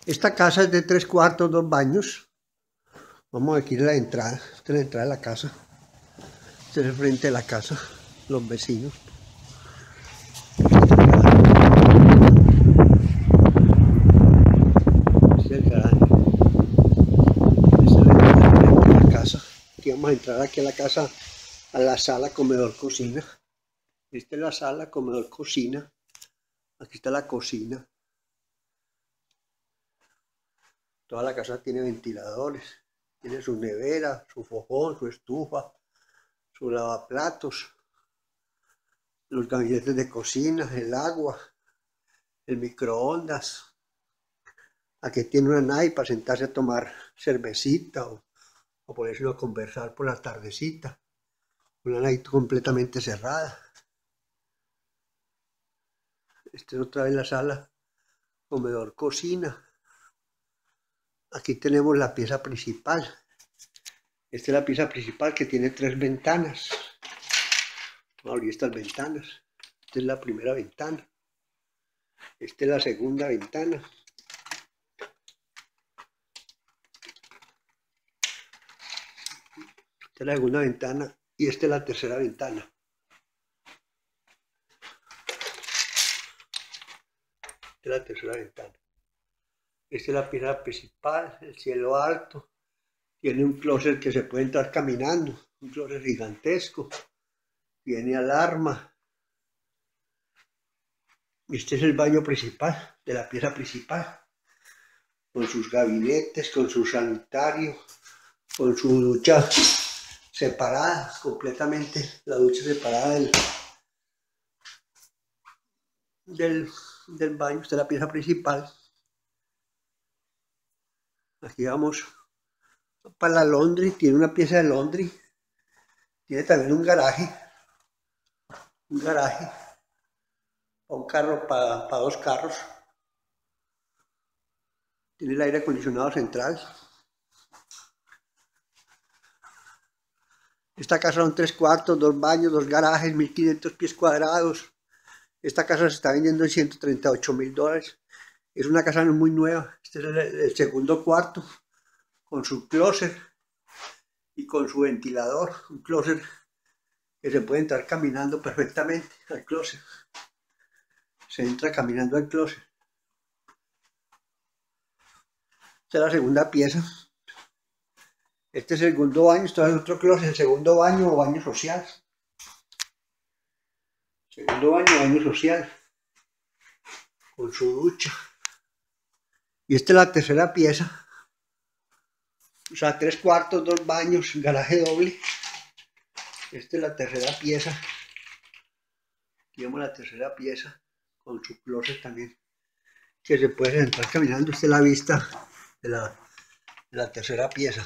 Esta casa es de 3 cuartos, 2 baños. Vamos aquí a la entrada. Esta es la entrada de la casa. Este es el frente de la casa. Los vecinos. Este es el garaje. Esta es la entrada de la casa. Aquí vamos a entrar aquí a la casa, a la sala, comedor, cocina. Esta es la sala, comedor, cocina. Aquí está la cocina. Toda la casa tiene ventiladores. Tiene su nevera, su fogón, su estufa, su lavaplatos, los gabinetes de cocina, el agua, el microondas. Aquí tiene una nave para sentarse a tomar cervecita o ponerse a conversar por la tardecita. Una nave completamente cerrada. Esta es otra vez la sala, comedor, cocina. Aquí tenemos la pieza principal. Esta es la pieza principal que tiene 3 ventanas. Vamos a abrir estas ventanas. Esta es la primera ventana. Esta es la segunda ventana. Esta es la segunda ventana y esta es la tercera ventana. Esta es la tercera ventana. Esta es la pieza principal, el cielo alto. Tiene un closet que se puede entrar caminando, un closet gigantesco. Tiene alarma. Este es el baño principal de la pieza principal, con sus gabinetes, con su sanitario, con su ducha separada, completamente la ducha separada del baño. Esta es la pieza principal. Aquí vamos para la laundry, tiene una pieza de laundry, tiene también un garaje para un carro, para 2 carros. Tiene el aire acondicionado central. Esta casa son 3 cuartos, 2 baños, 2 garajes, 1500 pies cuadrados. Esta casa se está vendiendo en $138.000. Es una casa muy nueva. Este es el segundo cuarto, con su closet y con su ventilador. Un closet que se puede entrar caminando perfectamente al closet. Se entra caminando al closet. Esta es la segunda pieza. Este es el segundo baño. Esto es otro closet, el segundo baño o baño social. Segundo baño social. Con su ducha. Y esta es la tercera pieza. O sea, 3 cuartos, 2 baños, garaje doble. Esta es la tercera pieza. Aquí vemos la tercera pieza con su closet también, que se puede entrar caminando. Esta es la vista de la tercera pieza.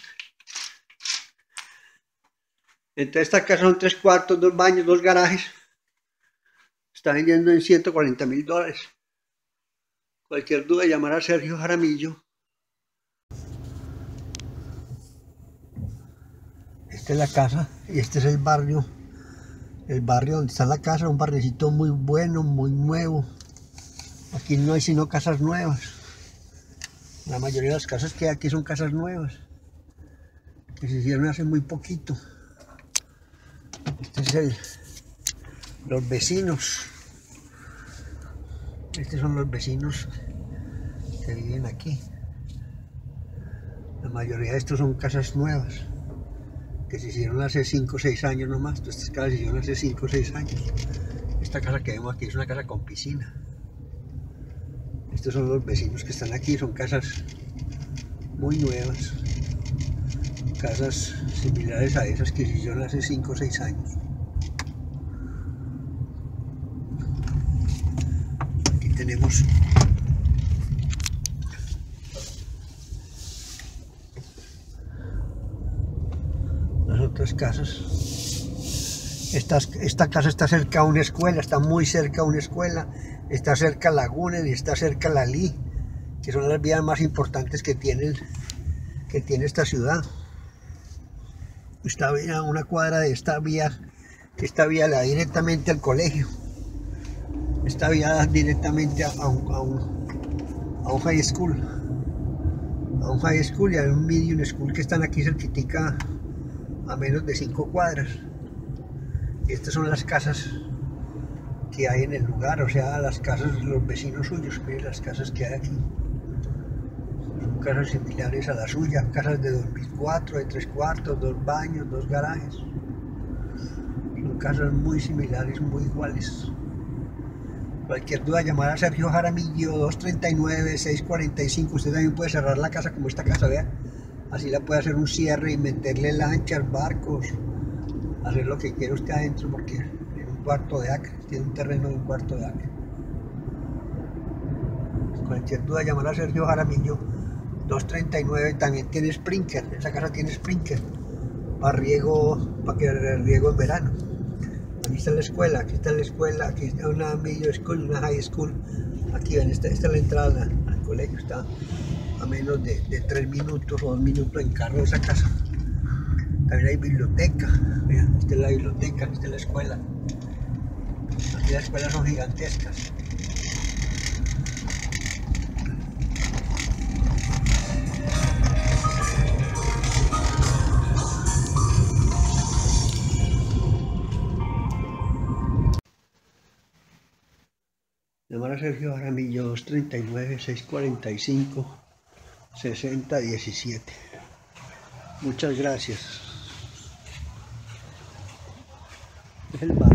Entonces esta casa son 3 cuartos, 2 baños, 2 garajes. Está vendiendo en $140.000. Cualquier duda, llamar a Sergio Jaramillo. Esta es la casa y este es el barrio donde está la casa, un barriecito muy bueno, muy nuevo. Aquí no hay sino casas nuevas. La mayoría de las casas que hay aquí son casas nuevas, que se hicieron hace muy poquito. Este es los vecinos. Estos son los vecinos que viven aquí. La mayoría de estos son casas nuevas, que se hicieron hace 5 o 6 años nomás. Estas casas se hicieron hace 5 o 6 años. Esta casa que vemos aquí es una casa con piscina. Estos son los vecinos que están aquí, son casas muy nuevas. Casas similares a esas que se hicieron hace 5 o 6 años. Aquí tenemos las otras casas. Esta casa está cerca a una escuela, está muy cerca a una escuela, está cerca a Lagunes y está cerca a Lalí, que son las vías más importantes que tiene esta ciudad. Esta vía, una cuadra de esta vía da directamente al colegio. Esta vía da directamente a un a un high school. A un high school y a un medium school que están aquí cerquitica a menos de 5 cuadras. Y estas son las casas que hay en el lugar, o sea, las casas de los vecinos suyos. Miren las casas que hay aquí. Son casas similares a la suya, casas de 2004, de 3 cuartos, 2 baños, 2 garajes. Son casas muy similares, muy iguales. Cualquier duda, llamar a Sergio Jaramillo, 239-645. Usted también puede cerrar la casa como esta casa, vea. Así la puede hacer un cierre y meterle lanchas, barcos, hacer lo que quiera usted adentro, porque tiene un cuarto de acre, tiene un terreno de un cuarto de acre. Cualquier duda, llamar a Sergio Jaramillo, 239. También tiene sprinkler, esa casa tiene sprinkler para riego, para que riego en verano. Aquí está la escuela, aquí está la escuela, aquí está una middle school y una high school. Aquí ven, esta es la entrada al colegio, está a menos de 3 minutos o 2 minutos en carro de esa casa. También hay biblioteca, vean, esta es la biblioteca, esta es la escuela. Aquí las escuelas son gigantescas. Llamar a Sergio Jaramillo, 239-645-6017. Muchas gracias. Es el bar.